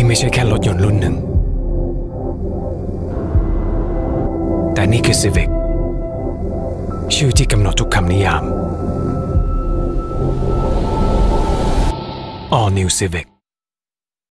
ไม่ใช่แค่รถยนต์รุ่นหนึ่งแต่นี่คือ Civic ชื่อที่กำหนดทุกคำนิยาม All New Civic